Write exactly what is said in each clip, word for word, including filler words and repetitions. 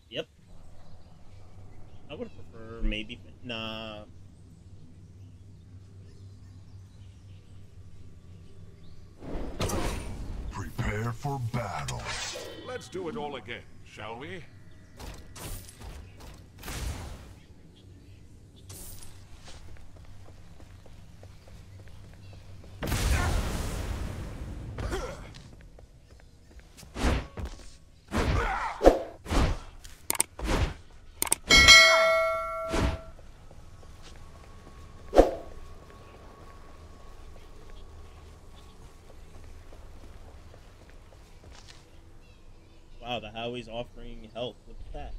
Yep. I would prefer maybe. Nah. Prepare for battle. Let's do it all again, shall we? Wow, the Howie's offering help with that.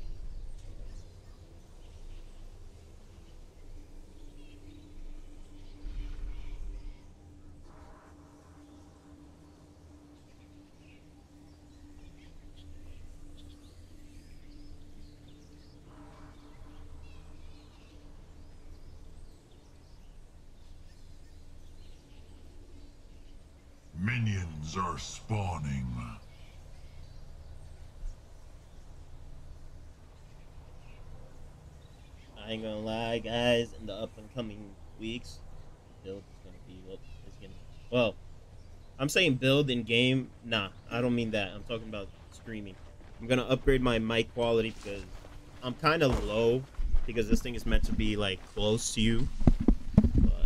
Minions are spawning. I ain't gonna lie, guys. In the up and coming weeks, build is gonna be what is gonna. Well, I'm saying build in game. Nah, I don't mean that. I'm talking about streaming. I'm gonna upgrade my mic quality because I'm kind of low because this thing is meant to be like close to you. But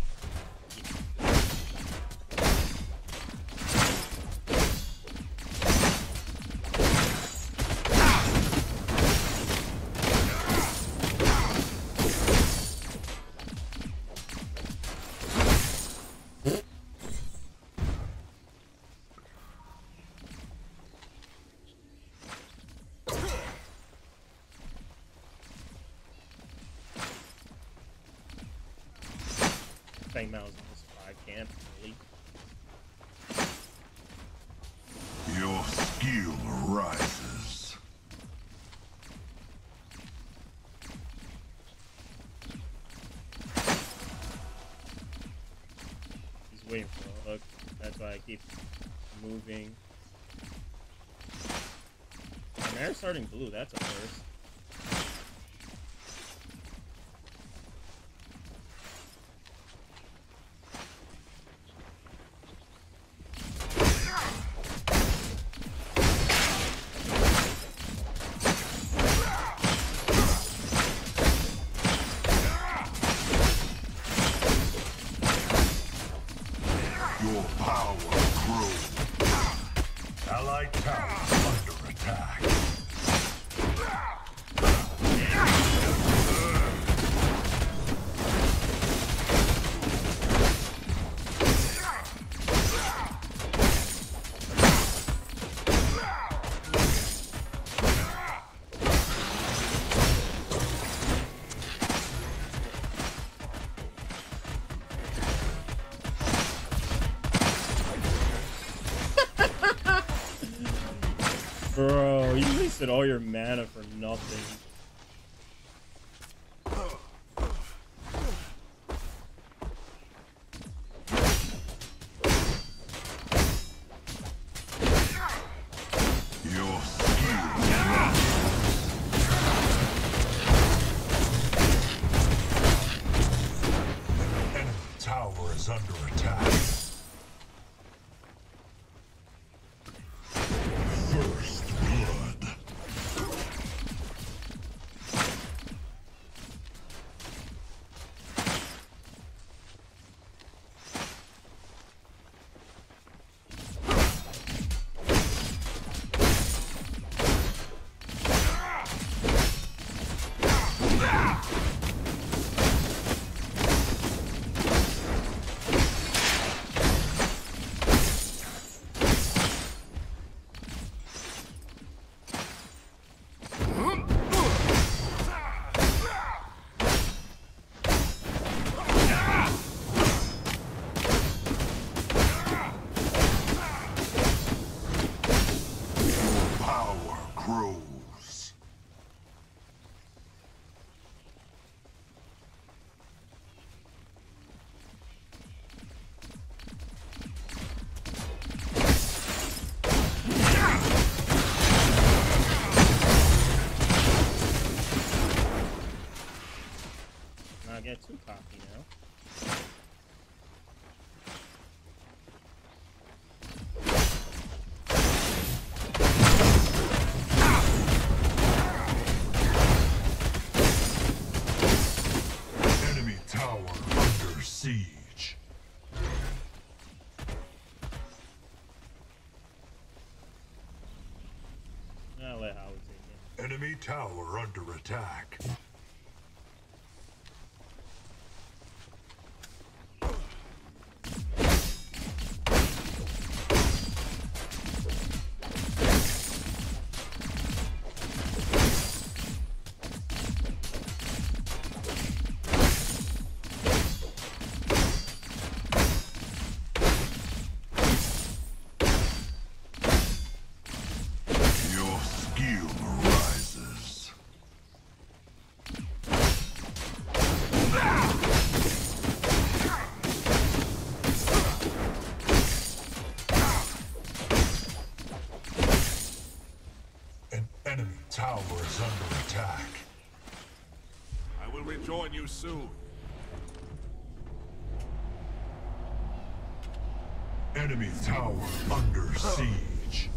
Fang Mao's on this five camp, really. Your skill rises. He's waiting for a hook. That's why I keep moving. And they're starting blue. That's a first. Your power grows. Allied tower under attack. Bro, you wasted all your mana for nothing. Your skill rises. Enemy tower is under attack. First blood. siege. I'll let Howard take it. Enemy tower under attack. Your skill rises. An enemy tower is under attack. I will rejoin you soon. Enemy tower under siege.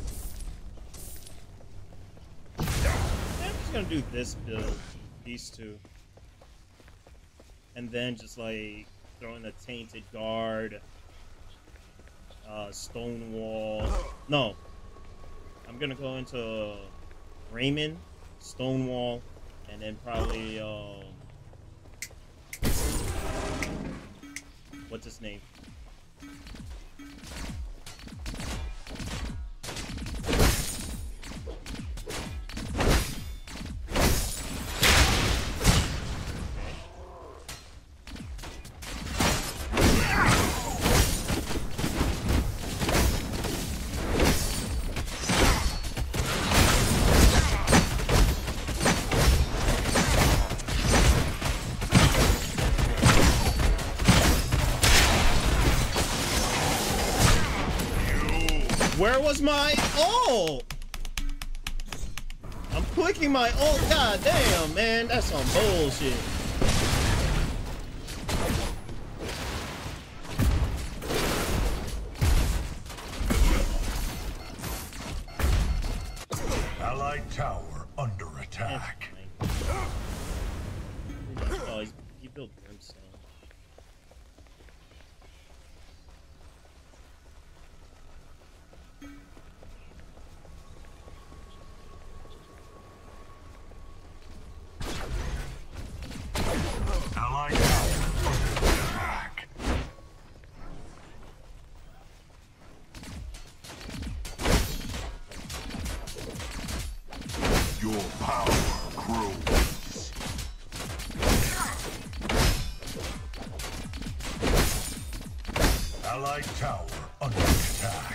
I'm just gonna do this build, these two, and then just like throwing a tainted guard, uh, Stonewall. No, I'm gonna go into Raymond, Stonewall, and then probably um, what's his name? Where was my ult? I'm clicking my ult. God damn, man. That's some bullshit. Allied tower under attack. Oh, he's, he built Brimstone. Allied tower under attack. Your power grows. Allied tower under attack.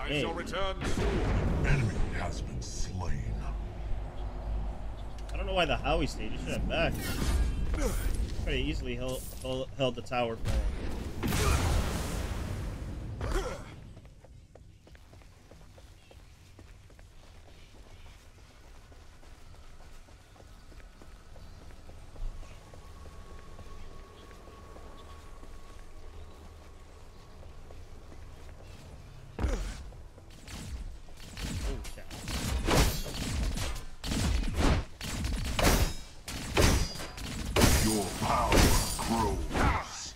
game. shall return soon. Enemy has been slain. I don't know why the Howie stayed. He should have back. Pretty easily held, held, held the tower for him. Your power grows.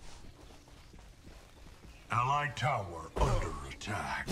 Allied tower under attack.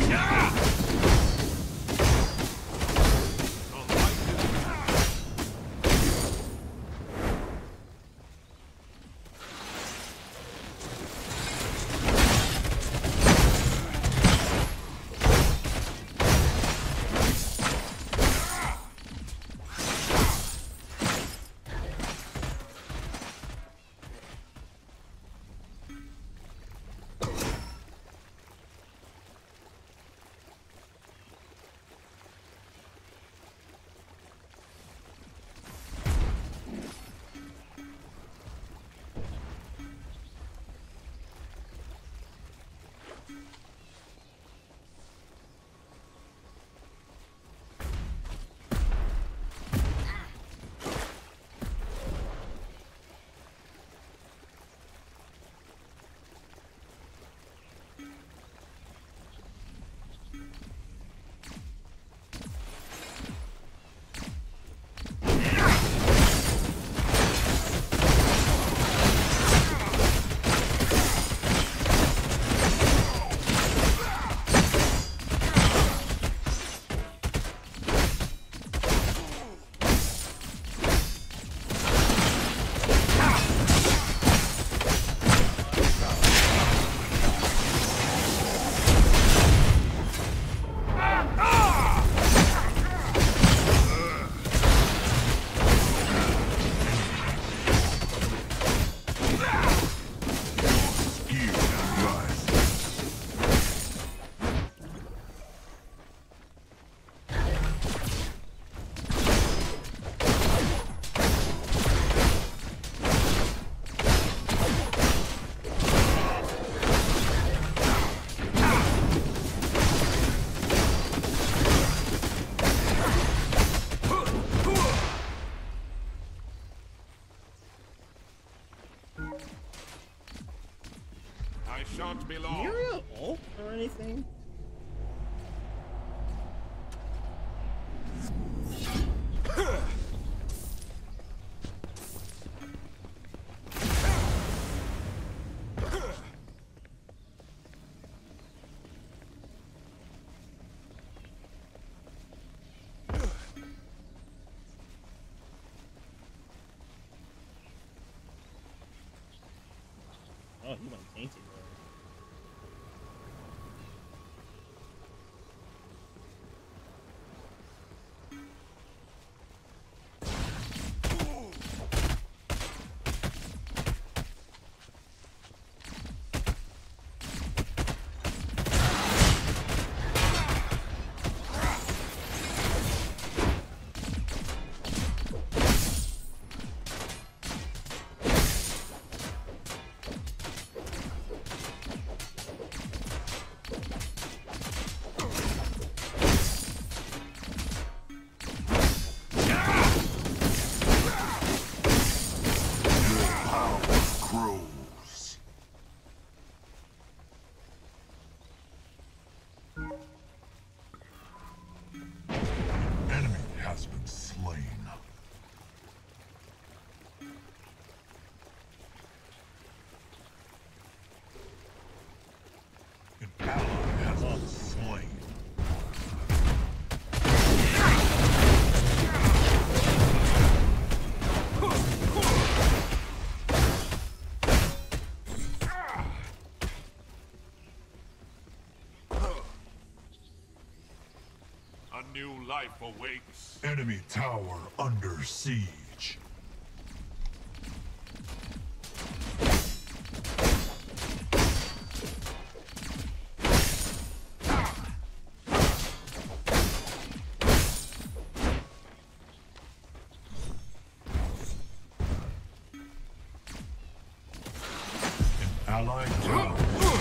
I shan't be long. Muriel ult or anything? Oh, he went tainted there. New life awaits. Enemy tower under siege. Allied tower.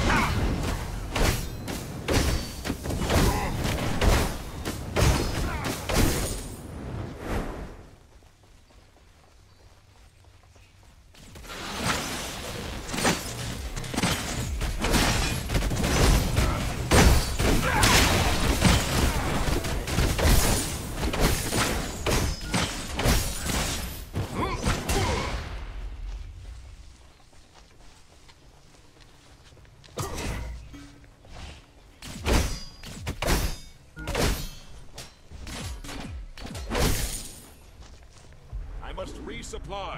I must resupply.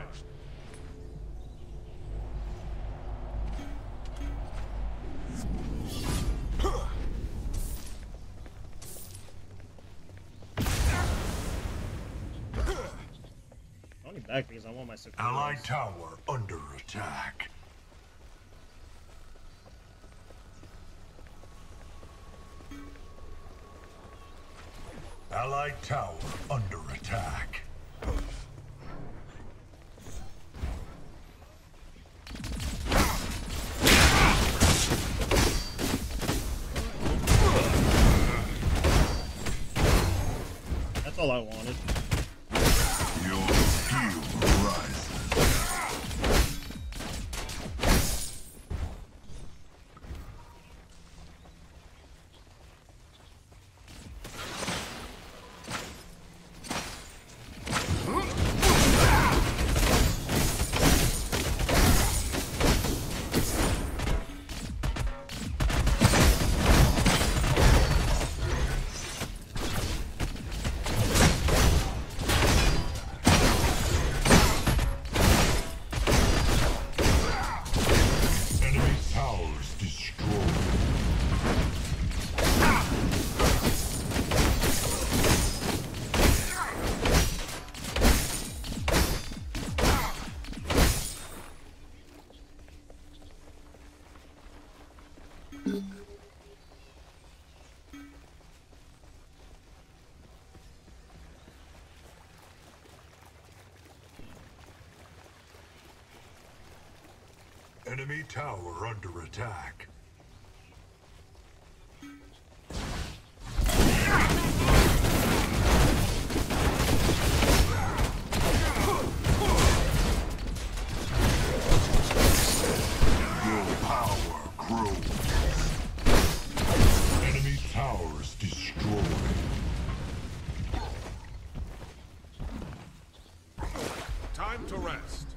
Only back because I want my support. Allied tower under attack. Allied tower under attack. That's all I wanted. Your skill rises. Enemy towers destroyed. Enemy tower under attack. Your power grows. Enemy towers destroyed. Time to rest.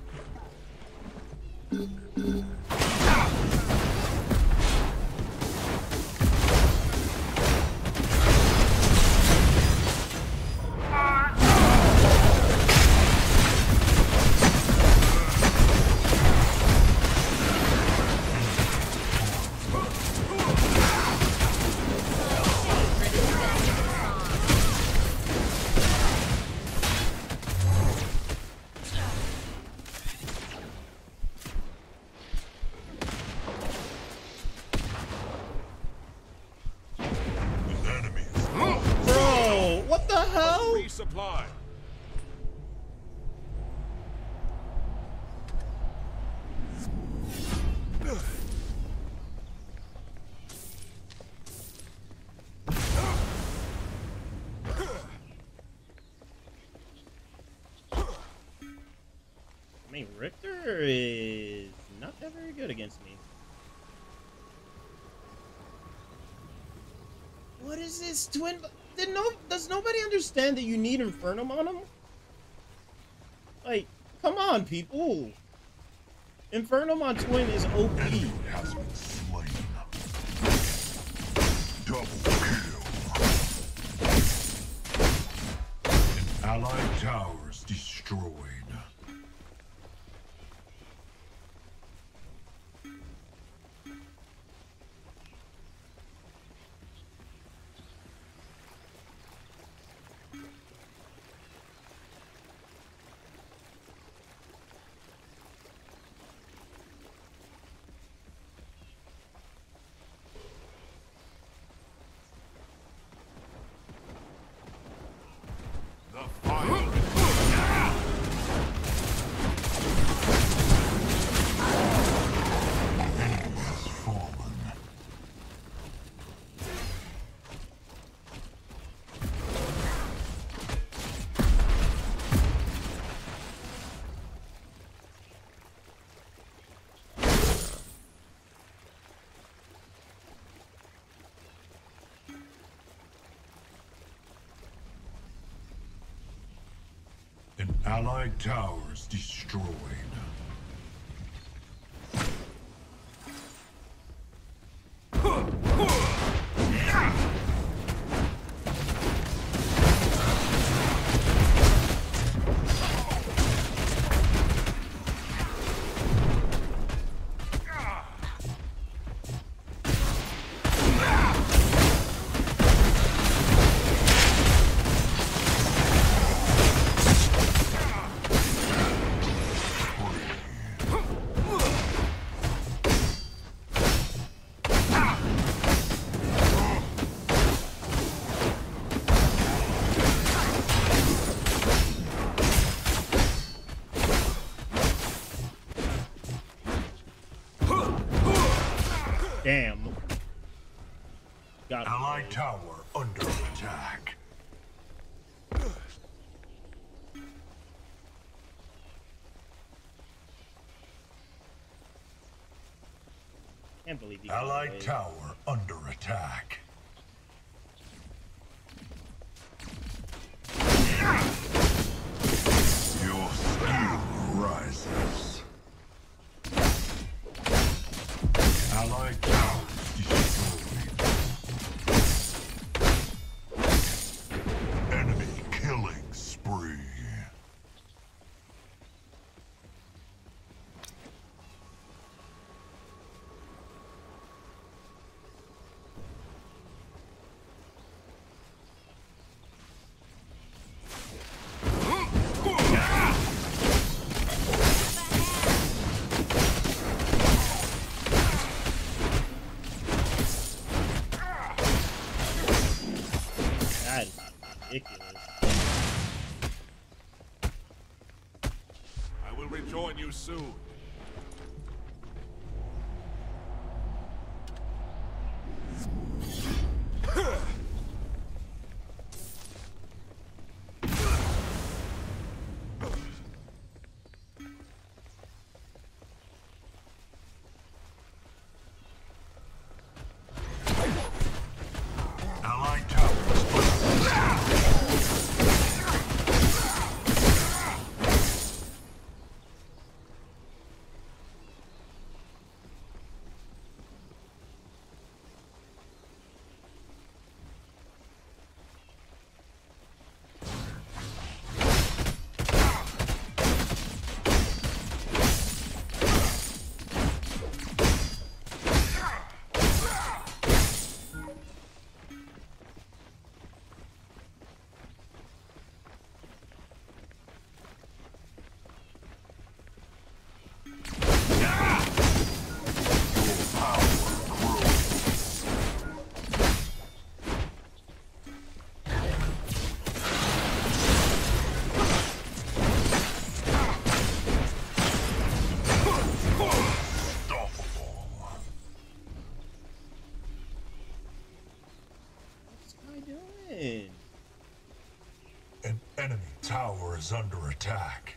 Enemies. Bro, what the hell? Resupply. I mean, Richter is not that very good against me. What is this twin? Did no? Does nobody understand that you need Infernum on him? Like, come on, people. Infernum on twin is O P. Enemy has been slain. Double kill. Allied towers destroyed. The final. Allied towers destroyed. Damn. Got him. Allied tower under attack. Can't believe he got Allied away. tower under attack. Your skill rises. Allied towers destroyed. Enemy killing spree. That is ridiculous. I will rejoin you soon. Allied towers under What's this guy doing? An enemy tower is under attack.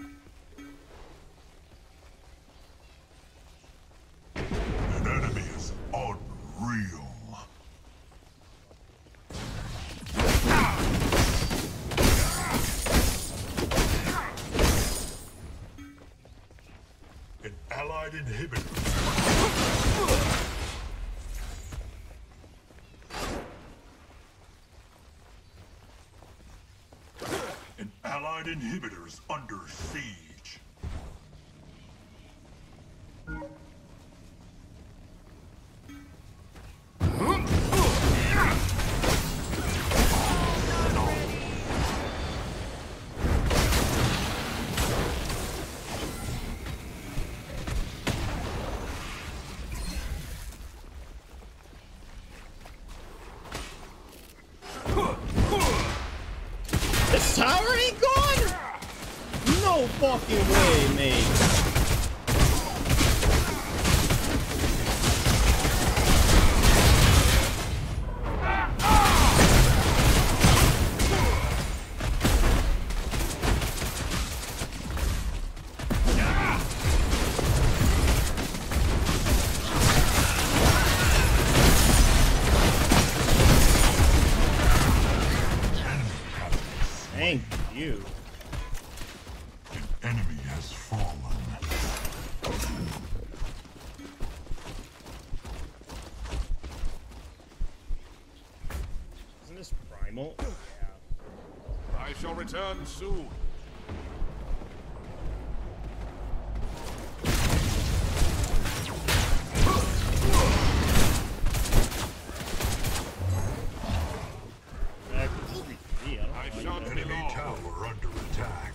An enemy is unreal. An allied inhibitor. An allied inhibitor's under siege. This tower ain't gone? No fucking return soon. I shan't be Enemy long. tower under attack.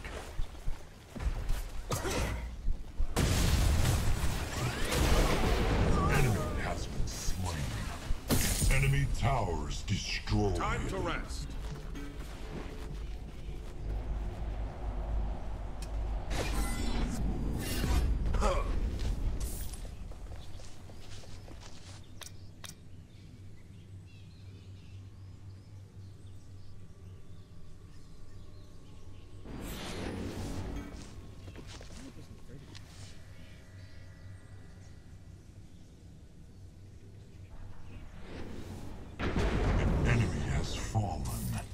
Enemy has been slain. Enemy towers destroyed. Time to rest. An enemy has fallen.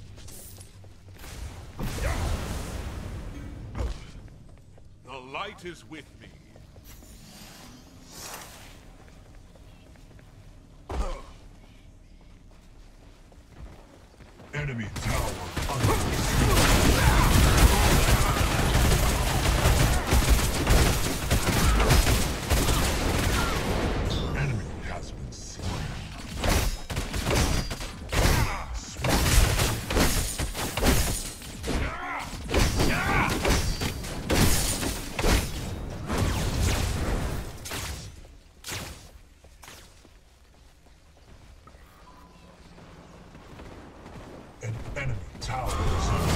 The light is with me. Enemy tower under attack. Enemy has been slain. An enemy tower is under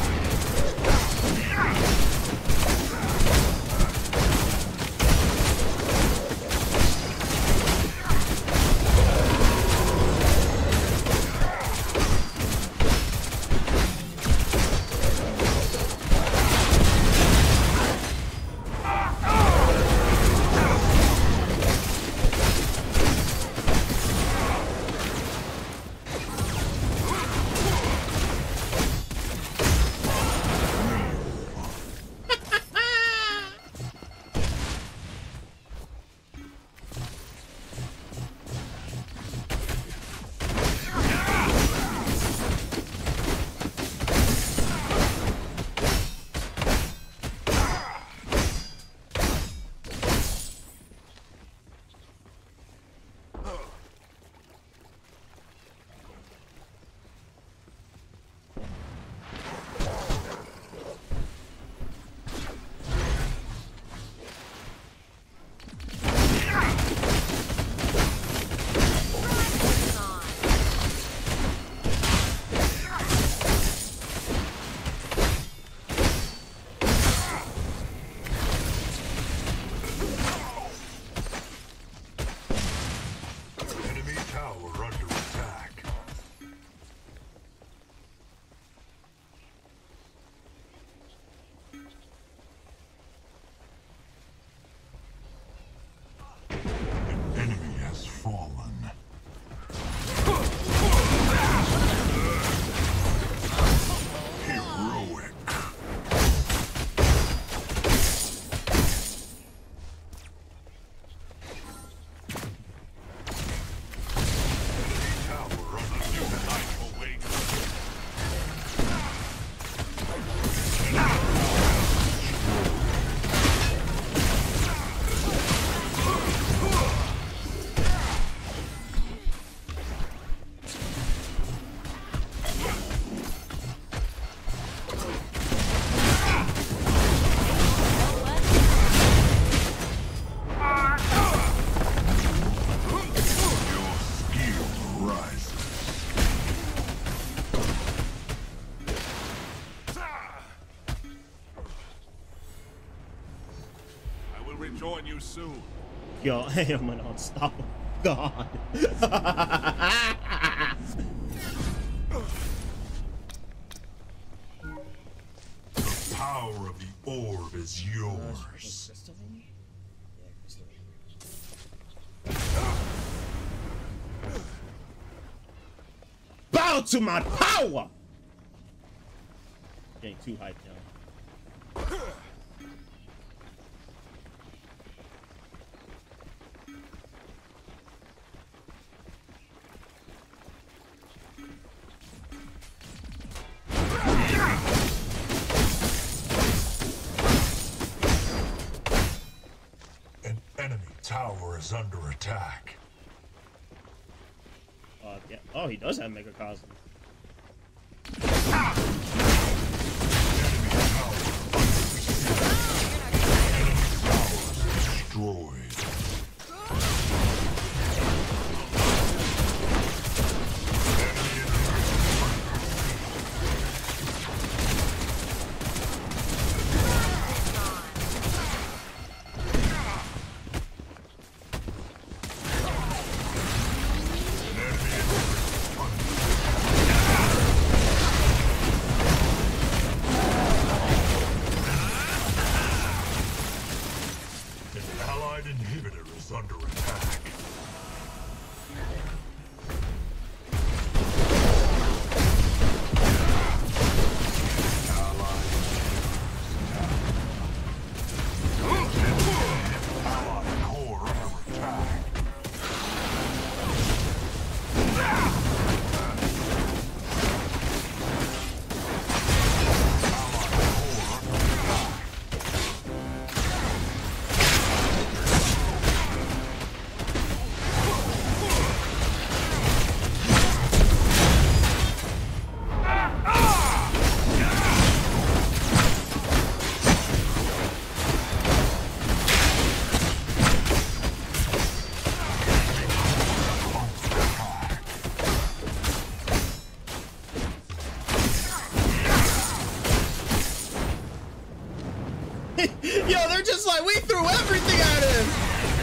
enemy tower under attack. An enemy has fallen. Heroic. Tower under attack. Awake. Your skill rises. I will rejoin you soon. Yo, I am an unstoppable god. The power of the orb is yours. Crystal? Yeah, crystal. Bow to my power! Getting too hyped now. tower is under attack. Uh, yeah. Oh, he does have Megacosm. Destroyed. Inhibitor is under attack. Allied core under attack. Yo, they're just like, we threw everything at him!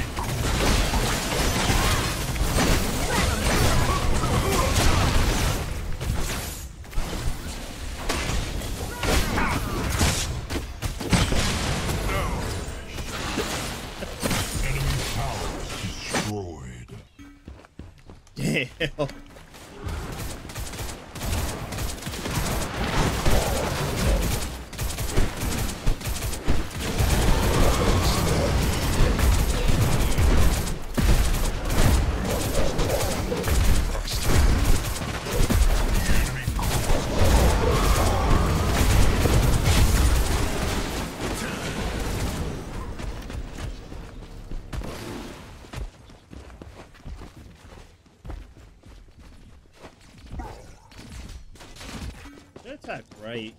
Enemy tower destroyed. Damn. Attack right.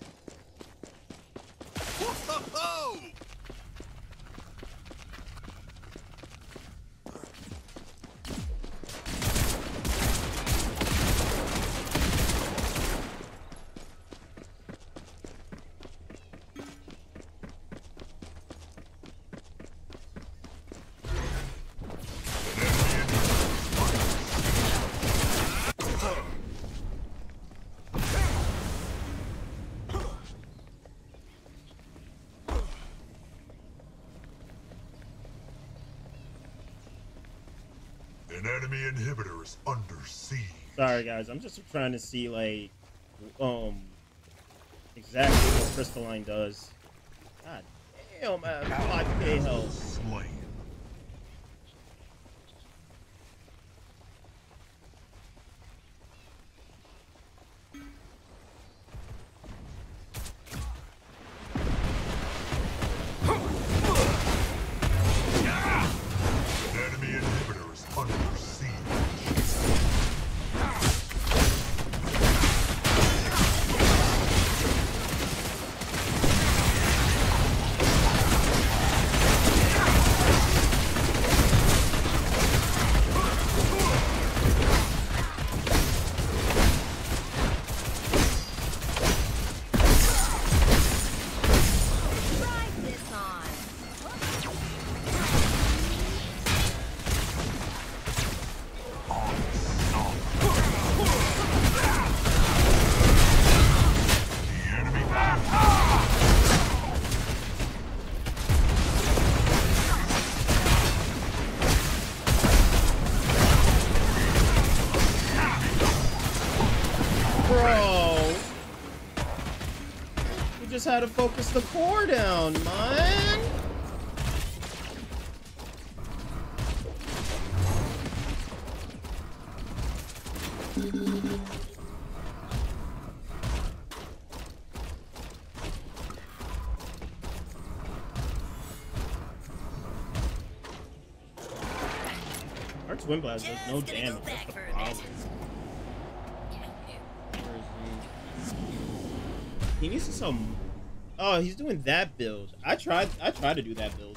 An enemy inhibitor is under siege. Sorry guys, I'm just trying to see like um exactly what Crystalline does. God damn, man, five K health. Slain. Bro, we just had to focus the core down, man. Sword Twin Blast does no damage. That's the problem. Where is he? He needs to some. Oh, he's doing that build. I tried. I tried to do that build.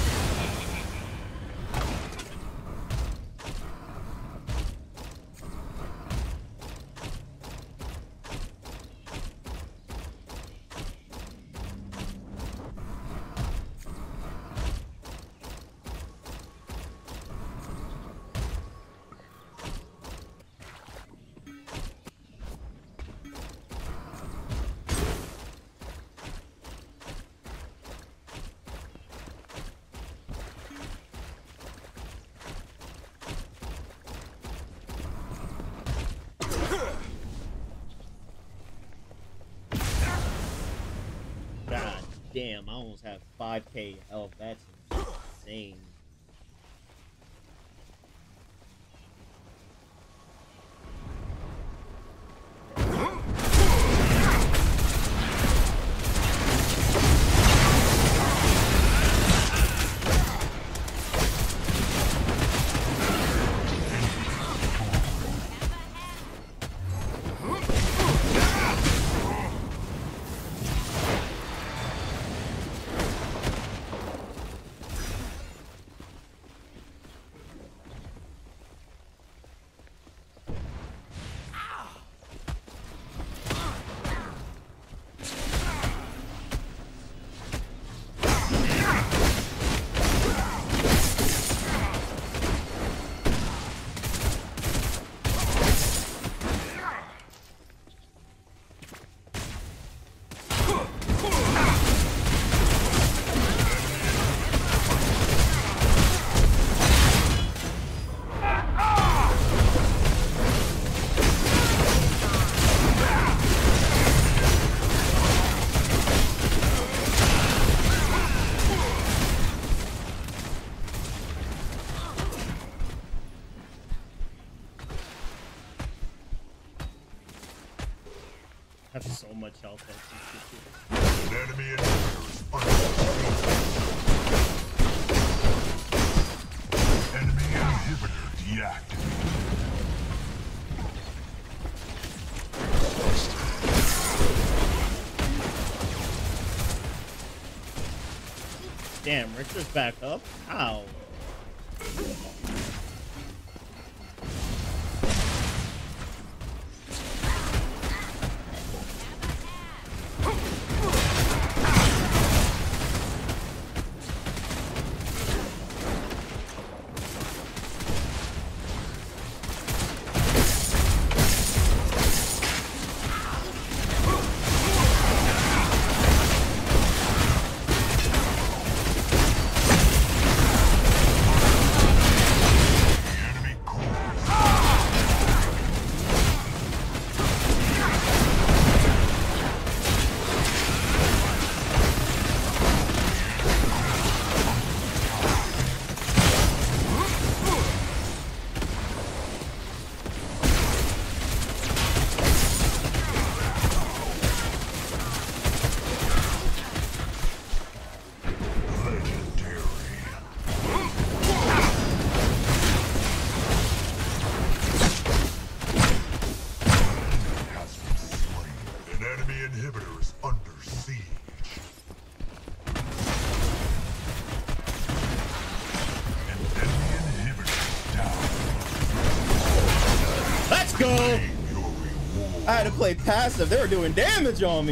God damn, I almost have five K health. That's insane. I have so much health. An enemy inhibitor is under Enemy inhibitor deactivated. Damn, Richter's back up? Ow. Go. I had to play passive. They were doing damage on me.